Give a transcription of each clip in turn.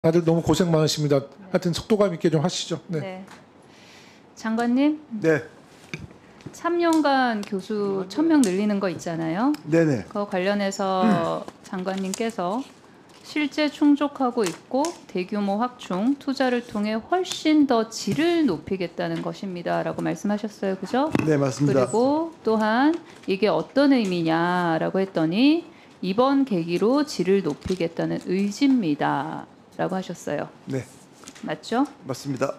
다들 너무 고생 많으십니다. 하여튼 속도감 있게 좀 하시죠. 네. 네. 장관님, 네. 3년간 교수 1000명 늘리는 거 있잖아요. 네네. 그거 관련해서 장관님께서 실제 충족하고 있고 대규모 확충, 투자를 통해 훨씬 더 질을 높이겠다는 것입니다라고 말씀하셨어요. 그죠? 네, 맞습니다. 그리고 또한 이게 어떤 의미냐라고 했더니 이번 계기로 질을 높이겠다는 의지입니다라고 하셨어요. 네, 맞죠? 맞습니다.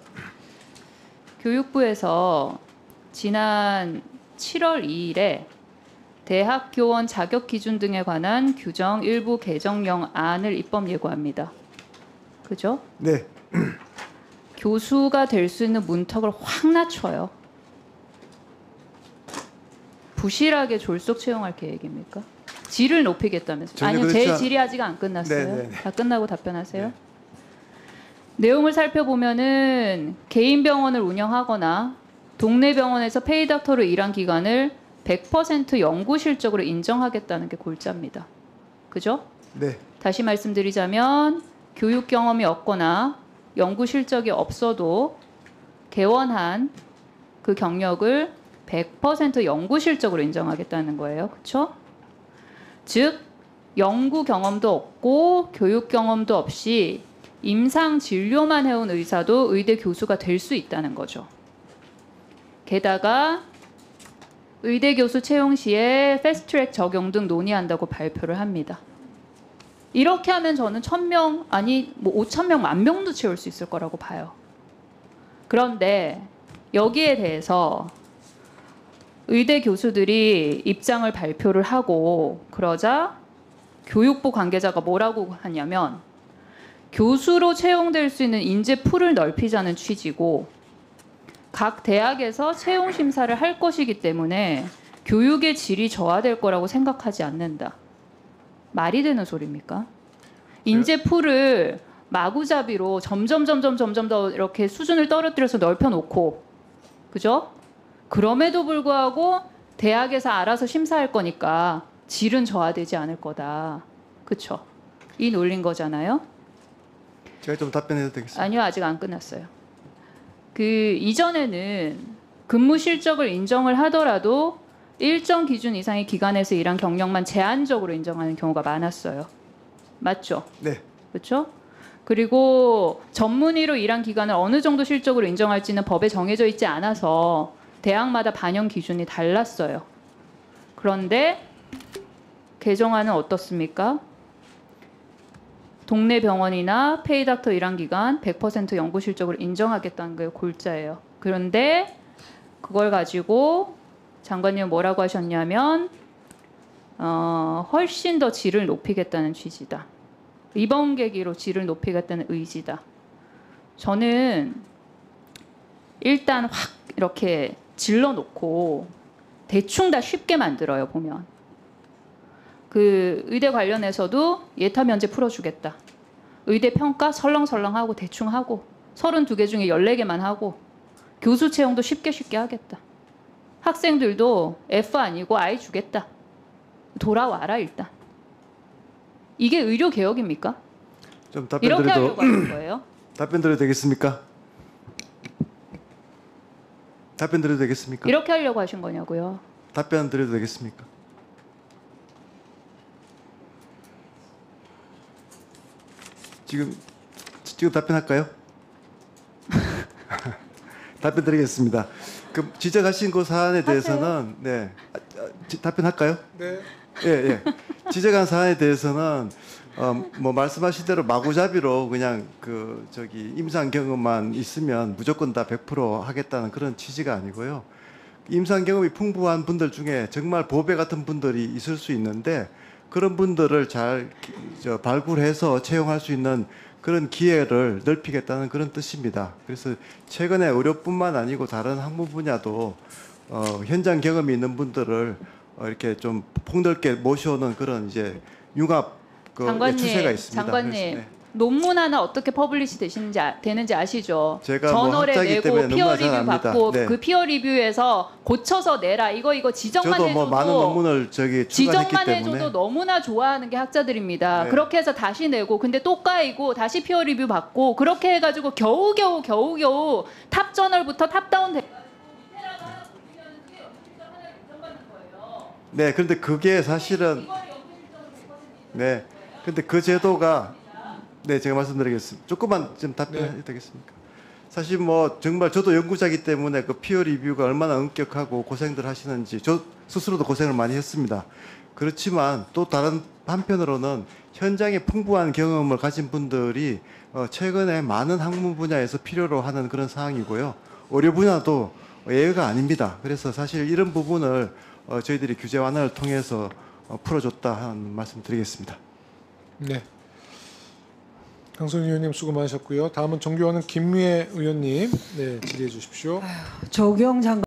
교육부에서 지난 7월 2일에 대학 교원 자격 기준 등에 관한 규정 일부 개정령안을 입법 예고합니다. 그죠? 네, 교수가 될 수 있는 문턱을 확 낮춰요. 부실하게 졸속 채용할 계획입니까? 질을 높이겠다면서요? 전혀 아니요, 그렇지 제 않- 질이 아직 안 끝났어요. 네, 네, 네. 다 끝나고 답변하세요. 네. 내용을 살펴보면은 개인 병원을 운영하거나 동네 병원에서 페이닥터로 일한 기간을 100% 연구 실적으로 인정하겠다는 게 골자입니다. 그죠? 네, 다시 말씀드리자면 교육 경험이 없거나 연구 실적이 없어도 개원한 그 경력을 100% 연구 실적으로 인정하겠다는 거예요. 그렇죠? 즉 연구 경험도 없고 교육 경험도 없이 임상 진료만 해온 의사도 의대 교수가 될 수 있다는 거죠. 게다가 의대 교수 채용 시에 패스트트랙 적용 등 논의한다고 발표를 합니다. 이렇게 하면 저는 1000명 아니 뭐 5000명 10,000명도 채울 수 있을 거라고 봐요. 그런데 여기에 대해서 의대 교수들이 입장을 발표를 하고 그러자 교육부 관계자가 뭐라고 하냐면 교수로 채용될 수 있는 인재 풀을 넓히자는 취지고 각 대학에서 채용 심사를 할 것이기 때문에 교육의 질이 저하될 거라고 생각하지 않는다. 말이 되는 소리입니까? 인재 풀을 마구잡이로 점점 더 이렇게 수준을 떨어뜨려서 넓혀놓고 그죠? 그럼에도 불구하고 대학에서 알아서 심사할 거니까 질은 저하되지 않을 거다. 그렇죠? 이 논리인 거잖아요. 제가 좀 답변해도 되겠습니다. 아니요, 아직 안 끝났어요. 그 이전에는 근무 실적을 인정을 하더라도 일정 기준 이상의 기관에서 일한 경력만 제한적으로 인정하는 경우가 많았어요. 맞죠? 네, 그렇죠? 그리고 전문의로 일한 기간을 어느 정도 실적으로 인정할지는 법에 정해져 있지 않아서 대학마다 반영 기준이 달랐어요. 그런데 개정안은 어떻습니까? 동네 병원이나 페이닥터 일한 기간 100% 연구 실적으로 인정하겠다는 게 골자예요. 그런데 그걸 가지고 장관님은 뭐라고 하셨냐면 훨씬 더 질을 높이겠다는 취지다. 이번 계기로 질을 높이겠다는 의지다. 저는 일단 확 이렇게 질러놓고 대충 다 쉽게 만들어요. 보면 그 의대 관련해서도 예타 면제 풀어주겠다. 의대 평가 설렁설렁하고 대충 하고 32개 중에 14개만 하고 교수 채용도 쉽게 하겠다. 학생들도 F 아니고 I 주겠다. 돌아와라 일단. 이게 의료 개혁입니까? 좀 답변 이렇게 드려도 하려고 하는 거예요. 답변 드려도 되겠습니까? 답변 드려도 되겠습니까? 이렇게 하려고 하신 거냐고요. 답변 드려도 되겠습니까? 지금 답변할까요? 답변 드리겠습니다. 그 지적하신 그 사안에 대해서는 네 답변할까요? 네. 예, 예. 지적한 사안에 대해서는 뭐 말씀하신 대로 마구잡이로 그냥 그 저기 임상 경험만 있으면 무조건 다 100% 하겠다는 그런 취지가 아니고요. 임상 경험이 풍부한 분들 중에 정말 보배 같은 분들이 있을 수 있는데 그런 분들을 잘 발굴해서 채용할 수 있는 그런 기회를 넓히겠다는 그런 뜻입니다. 그래서 최근에 의료뿐만 아니고 다른 학문 분야도 현장 경험이 있는 분들을 이렇게 좀 폭넓게 모셔오는 그런 이제 융합 추세가 있습니다. 장관님, 그래서, 네. 논문 하나 어떻게 퍼블리시 되는지 아시죠? 제가 뭐 저널에 학자이기 내고 때문에 피어 너무나 잘 리뷰 압니다. 받고 네. 그 피어 리뷰에서 고쳐서 내라 이거 지적만 저도 해줘도 뭐 많은 논문을 저기 출간했기 지적만 때문에 해줘도 너무나 좋아하는 게 학자들입니다. 네. 그렇게 해서 다시 내고 근데 또 까이고 다시 피어 리뷰 받고 그렇게 해가지고 겨우겨우 탑 저널부터 탑다운 돼. 네, 그런데 그게 사실은 네, 근데 그 제도가 네, 제가 말씀드리겠습니다. 조금만 좀 답변해도 되겠습니까? 사실 뭐 정말 저도 연구자이기 때문에 그 피어 리뷰가 얼마나 엄격하고 고생들 하시는지 저 스스로도 고생을 많이 했습니다. 그렇지만 또 다른 한편으로는 현장에 풍부한 경험을 가진 분들이 최근에 많은 학문 분야에서 필요로 하는 그런 상황이고요. 의료 분야도 예외가 아닙니다. 그래서 사실 이런 부분을 저희들이 규제 완화를 통해서 풀어줬다 하는 말씀 드리겠습니다. 네. 강선희 의원님 수고 많으셨고요. 다음은 정교하는 김미애 의원님 네, 질의해 주십시오. 조경 장관